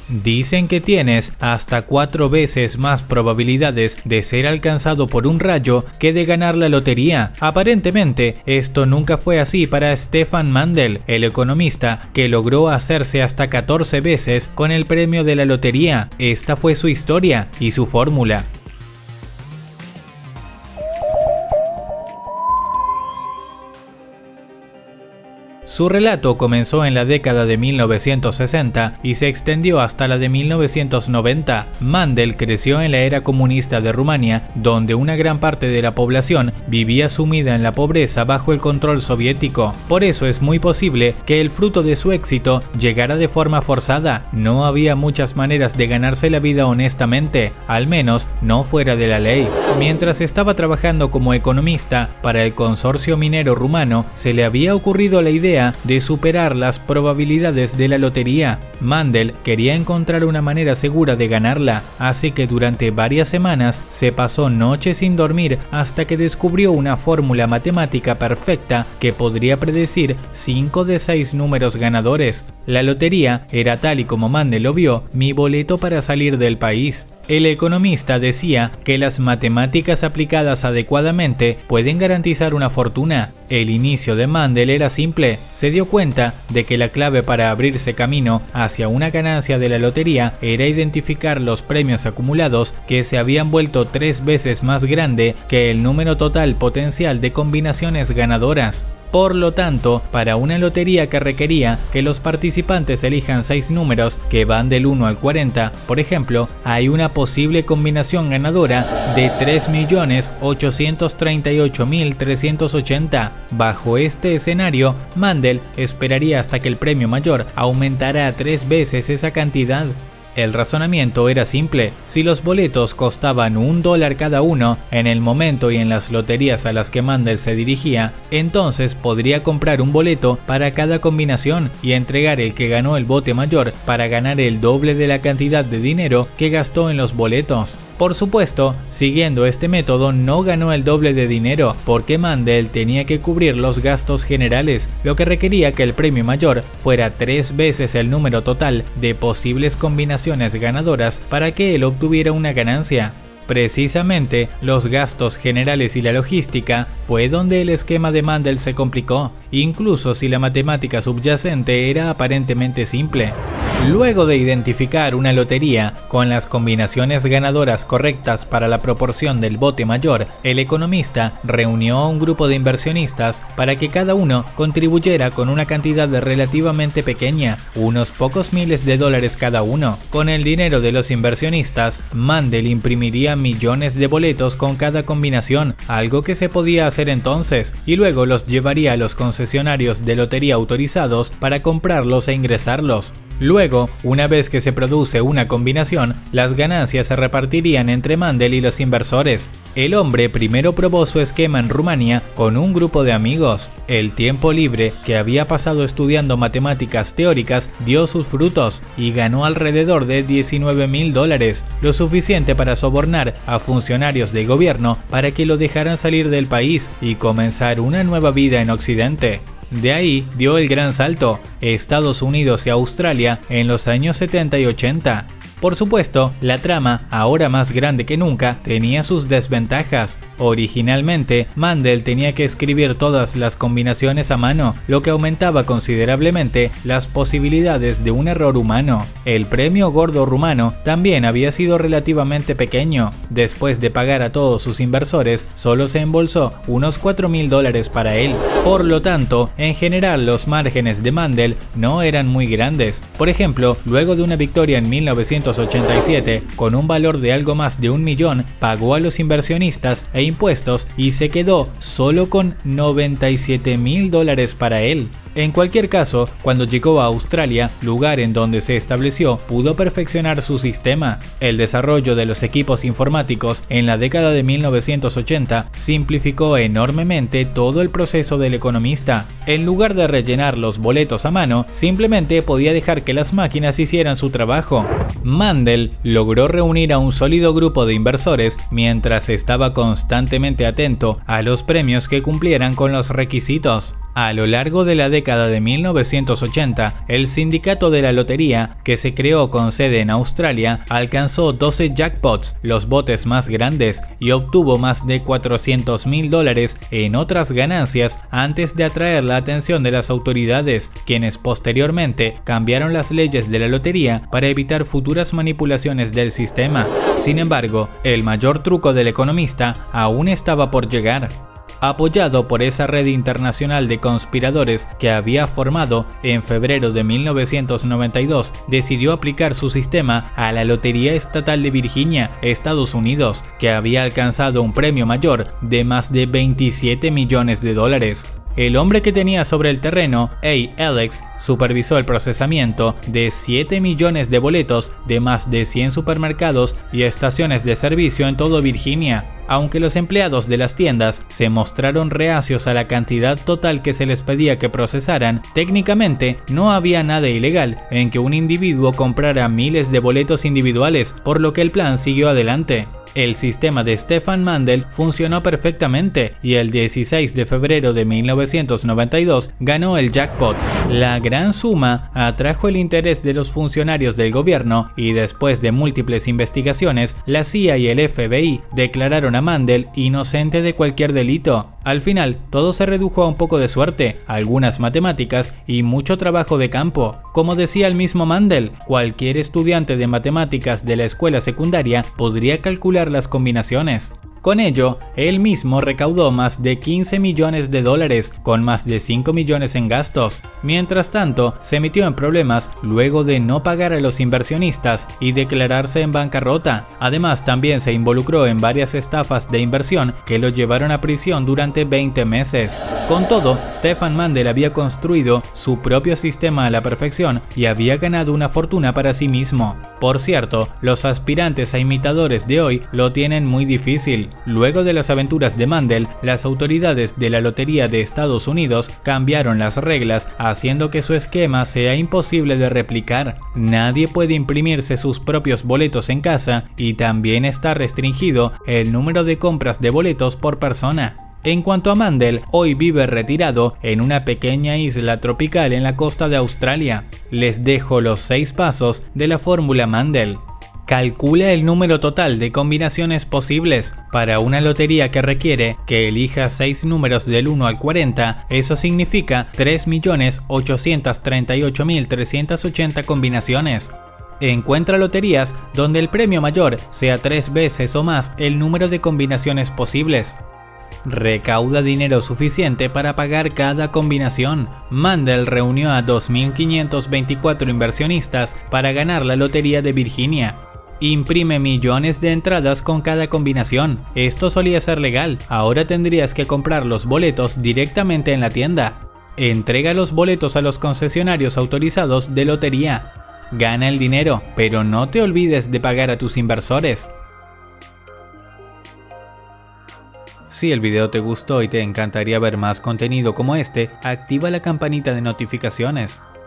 Dicen que tienes hasta 4 veces más probabilidades de ser alcanzado por un rayo que de ganar la lotería. Aparentemente, esto nunca fue así para Stefan Mandl, el economista que logró hacerse hasta 14 veces con el premio de la lotería. Esta fue su historia y su fórmula. Su relato comenzó en la década de 1960 y se extendió hasta la de 1990. Mandl creció en la era comunista de Rumania, donde una gran parte de la población vivía sumida en la pobreza bajo el control soviético. Por eso es muy posible que el fruto de su éxito llegara de forma forzada. No había muchas maneras de ganarse la vida honestamente, al menos no fuera de la ley. Mientras estaba trabajando como economista para el consorcio minero rumano, se le había ocurrido la idea de superar las probabilidades de la lotería. Mandl quería encontrar una manera segura de ganarla, así que durante varias semanas se pasó noches sin dormir hasta que descubrió una fórmula matemática perfecta que podría predecir 5 de 6 números ganadores. La lotería era, tal y como Mandl lo vio, mi boleto para salir del país. El economista decía que las matemáticas aplicadas adecuadamente pueden garantizar una fortuna. El inicio de Mandl era simple. Se dio cuenta de que la clave para abrirse camino hacia una ganancia de la lotería era identificar los premios acumulados que se habían vuelto 3 veces más grande que el número total potencial de combinaciones ganadoras. Por lo tanto, para una lotería que requería que los participantes elijan 6 números que van del 1 al 40, por ejemplo, hay una posible combinación ganadora de 3.838.380. Bajo este escenario, Mandl esperaría hasta que el premio mayor aumentara a 3 veces esa cantidad. El razonamiento era simple. Si los boletos costaban $1 cada uno en el momento y en las loterías a las que Mandl se dirigía, entonces podría comprar un boleto para cada combinación y entregar el que ganó el bote mayor para ganar el doble de la cantidad de dinero que gastó en los boletos. Por supuesto, siguiendo este método no ganó el doble de dinero porque Mandl tenía que cubrir los gastos generales, lo que requería que el premio mayor fuera 3 veces el número total de posibles combinaciones ganadoras para que él obtuviera una ganancia. Precisamente, los gastos generales y la logística fue donde el esquema de Mandl se complicó, incluso si la matemática subyacente era aparentemente simple. Luego de identificar una lotería con las combinaciones ganadoras correctas para la proporción del bote mayor, el economista reunió a un grupo de inversionistas para que cada uno contribuyera con una cantidad relativamente pequeña, unos pocos miles de dólares cada uno. Con el dinero de los inversionistas, Mandl imprimiría millones de boletos con cada combinación, algo que se podía hacer entonces, y luego los llevaría a los concesionarios de lotería autorizados para comprarlos e ingresarlos. Luego, una vez que se produce una combinación, las ganancias se repartirían entre Mandl y los inversores. El hombre primero probó su esquema en Rumania con un grupo de amigos. El tiempo libre que había pasado estudiando matemáticas teóricas dio sus frutos y ganó alrededor de $19.000, lo suficiente para sobornar a funcionarios de gobierno para que lo dejaran salir del país y comenzar una nueva vida en Occidente. De ahí dio el gran salto, Estados Unidos y Australia en los años 70 y 80. Por supuesto, la trama, ahora más grande que nunca, tenía sus desventajas. Originalmente, Mandl tenía que escribir todas las combinaciones a mano, lo que aumentaba considerablemente las posibilidades de un error humano. El premio gordo rumano también había sido relativamente pequeño. Después de pagar a todos sus inversores, solo se embolsó unos $4.000 para él. Por lo tanto, en general los márgenes de Mandl no eran muy grandes. Por ejemplo, luego de una victoria en 1987, con un valor de algo más de $1 millón, pagó a los inversionistas e impuestos y se quedó solo con $97.000 para él. En cualquier caso, cuando llegó a Australia, lugar en donde se estableció, pudo perfeccionar su sistema. El desarrollo de los equipos informáticos en la década de 1980 simplificó enormemente todo el proceso del economista. En lugar de rellenar los boletos a mano, simplemente podía dejar que las máquinas hicieran su trabajo. Mandl logró reunir a un sólido grupo de inversores mientras estaba constantemente atento a los premios que cumplieran con los requisitos. A lo largo de la década de 1980, el sindicato de la lotería, que se creó con sede en Australia, alcanzó 12 jackpots, los botes más grandes, y obtuvo más de $400.000 en otras ganancias antes de atraer la atención de las autoridades, quienes posteriormente cambiaron las leyes de la lotería para evitar futuras manipulaciones del sistema. Sin embargo, el mayor truco del economista aún estaba por llegar. Apoyado por esa red internacional de conspiradores que había formado, en febrero de 1992 decidió aplicar su sistema a la Lotería Estatal de Virginia, Estados Unidos, que había alcanzado un premio mayor de más de $27 millones. El hombre que tenía sobre el terreno, Alex, supervisó el procesamiento de 7 millones de boletos de más de 100 supermercados y estaciones de servicio en todo Virginia. Aunque los empleados de las tiendas se mostraron reacios a la cantidad total que se les pedía que procesaran, técnicamente no había nada ilegal en que un individuo comprara miles de boletos individuales, por lo que el plan siguió adelante. El sistema de Stefan Mandel funcionó perfectamente y el 16 de febrero de 1992 ganó el jackpot. La gran suma atrajo el interés de los funcionarios del gobierno y después de múltiples investigaciones, la CIA y el FBI declararon a Mandel inocente de cualquier delito. Al final, todo se redujo a un poco de suerte, algunas matemáticas y mucho trabajo de campo. Como decía el mismo Mandel, cualquier estudiante de matemáticas de la escuela secundaria podría calcular las combinaciones. Con ello, él mismo recaudó más de $15 millones, con más de 5 millones en gastos. Mientras tanto, se metió en problemas luego de no pagar a los inversionistas y declararse en bancarrota. Además, también se involucró en varias estafas de inversión que lo llevaron a prisión durante 20 meses. Con todo, Stefan Mandel había construido su propio sistema a la perfección y había ganado una fortuna para sí mismo. Por cierto, los aspirantes a imitadores de hoy lo tienen muy difícil. Luego de las aventuras de Mandel, las autoridades de la Lotería de Estados Unidos cambiaron las reglas, haciendo que su esquema sea imposible de replicar. Nadie puede imprimirse sus propios boletos en casa y también está restringido el número de compras de boletos por persona. En cuanto a Mandel, hoy vive retirado en una pequeña isla tropical en la costa de Australia. Les dejo los 6 pasos de la fórmula Mandel. Calcula el número total de combinaciones posibles. Para una lotería que requiere que elijas 6 números del 1 al 40, eso significa 3.838.380 combinaciones. Encuentra loterías donde el premio mayor sea 3 veces o más el número de combinaciones posibles. Recauda dinero suficiente para pagar cada combinación. Mandel reunió a 2.524 inversionistas para ganar la Lotería de Virginia. Imprime millones de entradas con cada combinación. Esto solía ser legal, ahora tendrías que comprar los boletos directamente en la tienda. Entrega los boletos a los concesionarios autorizados de lotería. Gana el dinero, pero no te olvides de pagar a tus inversores. Si el video te gustó y te encantaría ver más contenido como este, activa la campanita de notificaciones.